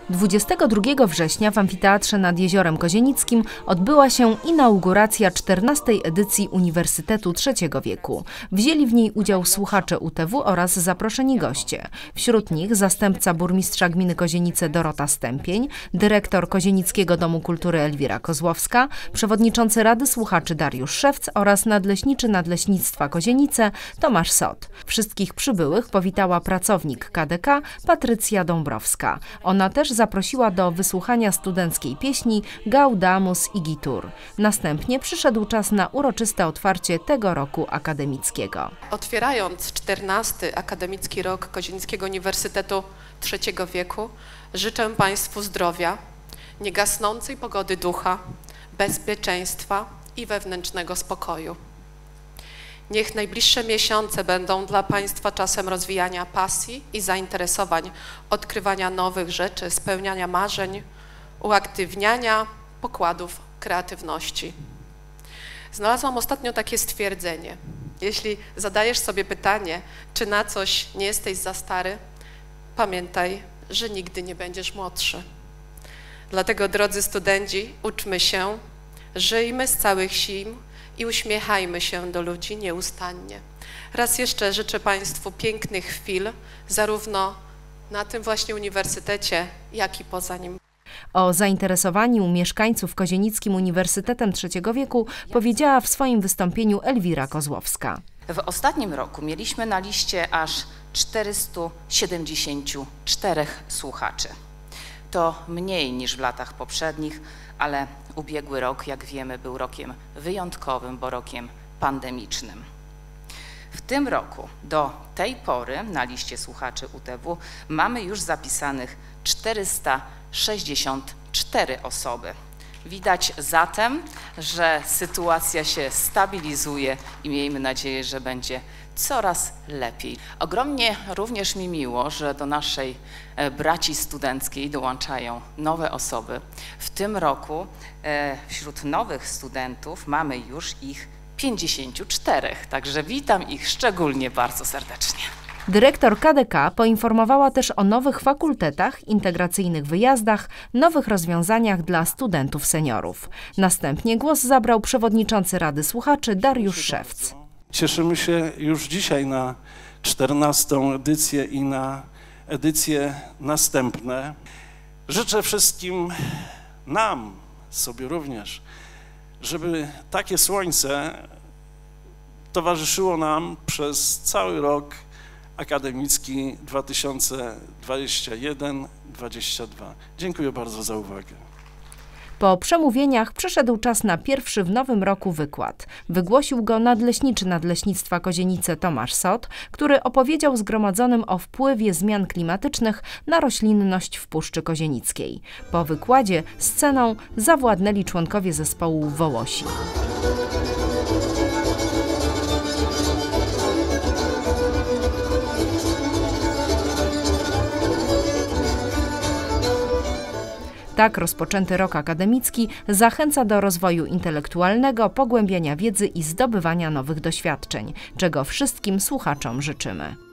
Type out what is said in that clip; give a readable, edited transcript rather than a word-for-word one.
22 września w Amfiteatrze nad Jeziorem Kozienickim odbyła się inauguracja 14. edycji Uniwersytetu Trzeciego Wieku. Wzięli w niej udział słuchacze UTW oraz zaproszeni goście. Wśród nich zastępca burmistrza gminy Kozienice Dorota Stępień, dyrektor Kozienickiego Domu Kultury Elwira Kozłowska, przewodniczący Rady Słuchaczy Dariusz Szewc oraz nadleśniczy Nadleśnictwa Kozienice Tomasz Sot. Wszystkich przybyłych powitała pracownik KDK Patrycja Dąbrowska. Ona też zaprosiła do wysłuchania studenckiej pieśni Gaudamus Igitur. Następnie przyszedł czas na uroczyste otwarcie tego roku akademickiego. Otwierając 14. akademicki rok Kozienickiego Uniwersytetu Trzeciego Wieku, życzę Państwu zdrowia, niegasnącej pogody ducha, bezpieczeństwa i wewnętrznego spokoju. Niech najbliższe miesiące będą dla Państwa czasem rozwijania pasji i zainteresowań, odkrywania nowych rzeczy, spełniania marzeń, uaktywniania pokładów kreatywności. Znalazłam ostatnio takie stwierdzenie. Jeśli zadajesz sobie pytanie, czy na coś nie jesteś za stary, pamiętaj, że nigdy nie będziesz młodszy. Dlatego, drodzy studenci, uczmy się, żyjmy z całych sił i uśmiechajmy się do ludzi nieustannie. Raz jeszcze życzę Państwu pięknych chwil, zarówno na tym właśnie uniwersytecie, jak i poza nim. O zainteresowaniu mieszkańców Kozienickim Uniwersytetem Trzeciego Wieku powiedziała w swoim wystąpieniu Elwira Kozłowska. W ostatnim roku mieliśmy na liście aż 474 słuchaczy. To mniej niż w latach poprzednich, ale ubiegły rok, jak wiemy, był rokiem wyjątkowym, bo rokiem pandemicznym. W tym roku do tej pory na liście słuchaczy UTW mamy już zapisanych 464 osoby. Widać zatem, że sytuacja się stabilizuje i miejmy nadzieję, że będzie coraz lepiej. Ogromnie również mi miło, że do naszej braci studenckiej dołączają nowe osoby. W tym roku wśród nowych studentów mamy już ich 54, także witam ich szczególnie bardzo serdecznie. Dyrektor KDK poinformowała też o nowych fakultetach, integracyjnych wyjazdach, nowych rozwiązaniach dla studentów seniorów. Następnie głos zabrał przewodniczący Rady Słuchaczy Dariusz Szewc. Cieszymy się już dzisiaj na 14. edycję i na edycje następne. Życzę wszystkim nam, sobie również, żeby takie słońce towarzyszyło nam przez cały rok akademicki 2021-2022. Dziękuję bardzo za uwagę. Po przemówieniach przyszedł czas na pierwszy w nowym roku wykład. Wygłosił go nadleśniczy Nadleśnictwa Kozienice Tomasz Sot, który opowiedział zgromadzonym o wpływie zmian klimatycznych na roślinność w Puszczy Kozienickiej. Po wykładzie sceną zawładnęli członkowie zespołu Wołosi. Tak rozpoczęty rok akademicki zachęca do rozwoju intelektualnego, pogłębiania wiedzy i zdobywania nowych doświadczeń, czego wszystkim słuchaczom życzymy.